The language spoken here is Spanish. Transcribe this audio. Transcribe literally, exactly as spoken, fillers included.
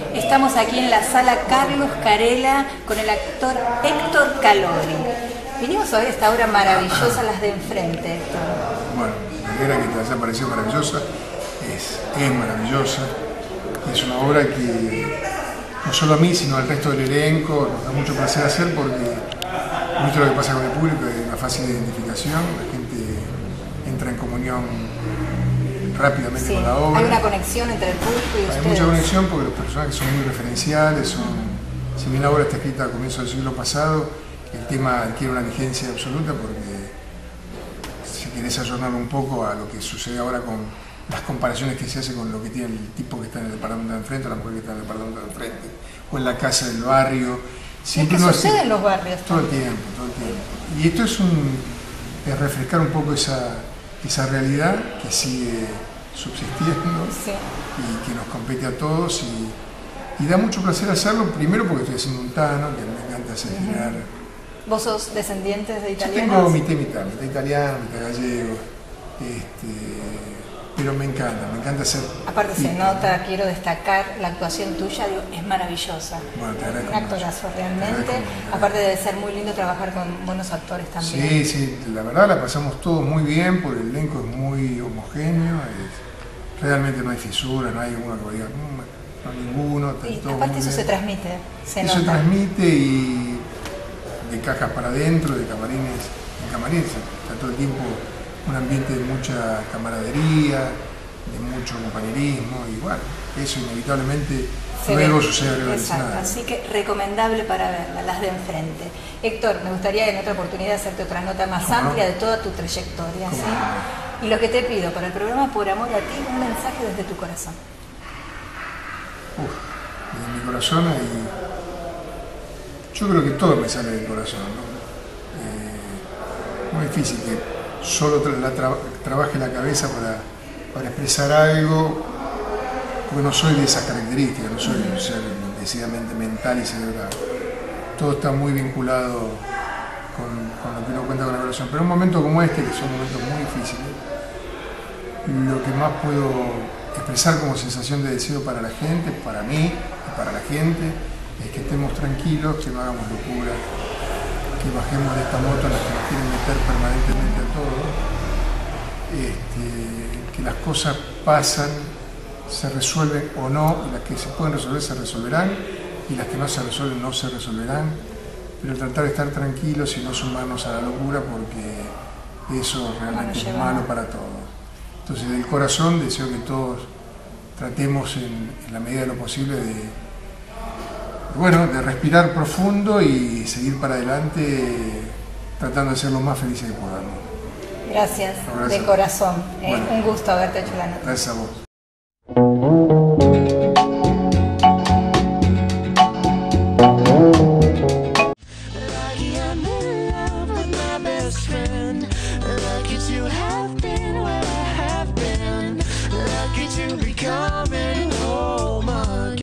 Estamos aquí en la sala Carlos Carela con el actor Héctor Calori. Vinimos a ver esta obra maravillosa, Las de Enfrente, Héctor. Bueno, me alegra que te haya parecido maravillosa. Es, es maravillosa. Es una obra que no solo a mí, sino al resto del elenco nos da mucho placer hacer porque mucho lo que pasa con el público es una fácil identificación. La gente entra en comunión rápidamente sí, con la obra. Hay una conexión entre el público y hay ustedes. Hay mucha conexión porque los personajes son muy referenciales, son, si bien la obra está escrita a comienzos del siglo pasado, el tema adquiere una vigencia absoluta porque si querés ayornarlo un poco a lo que sucede ahora con las comparaciones que se hace con lo que tiene el tipo que está en el departamento de enfrente o la mujer que está en el departamento de enfrente o en la casa del barrio. Siempre es que sucede hace, en los barrios. Todo el tiempo, todo el tiempo. Y esto es, un, es refrescar un poco esa, esa realidad que sigue subsistiendo sí. y que nos compete a todos y, y da mucho placer hacerlo, primero porque estoy haciendo un tano, que me encanta hacer girar. Uh-huh. ¿Vos sos descendientes de italianos? Yo tengo mitad y mitad, mitad italiano, mitad gallego, este, pero me encanta, me encanta hacer... Aparte se nota, quiero destacar, la actuación tuya digo, es maravillosa. Bueno, te agradezco un actorazo mucho. realmente, aparte debe ser muy lindo trabajar con buenos actores también. Sí, sí, la verdad la pasamos todos muy bien, porque el elenco es muy homogéneo, es, realmente no hay fisura, no hay uno que diga, no, no ninguno. Y todo aparte muy eso bien. se transmite, se Eso nota. se transmite y de cajas para adentro, de camarines, en camarines está todo el tiempo un ambiente de mucha camaradería, de mucho compañerismo y bueno, eso inevitablemente se luego ve. sucede arriba del Exacto, escenario. así que recomendable para verla, Las de Enfrente. Héctor, me gustaría en otra oportunidad hacerte otra nota más ¿Cómo amplia no? de toda tu trayectoria, ¿sí? No? Y lo que te pido para el programa Por Amor a Ti, un mensaje desde tu corazón. Uf, desde mi corazón y yo creo que todo me sale del corazón, ¿no? Eh, muy difícil que solo tra la tra trabaje la cabeza para, para expresar algo, porque no soy de esas características, no soy un ser decididamente mental y cerebral. Todo está muy vinculado con, con lo que uno cuenta con el corazón. Pero en un momento como este, que son momentos muy difíciles, lo que más puedo expresar como sensación de deseo para la gente, para mí y para la gente, es que estemos tranquilos, que no hagamos locura, que bajemos de esta moto en la que nos quieren meter permanentemente a todos, este, que las cosas pasan, se resuelven o no, y las que se pueden resolver se resolverán, y las que no se resuelven no se resolverán, pero tratar de estar tranquilos y no sumarnos a la locura porque eso realmente es malo para todos. Entonces del corazón deseo que todos tratemos en, en la medida de lo posible de Bueno, de respirar profundo y seguir para adelante tratando de ser lo más felices que podamos. Gracias, Gracias. de corazón. Bueno, eh, un gusto haberte hecho la nota. Gracias a vos. Lucky I'm in love with my best friend. Lucky to have been where I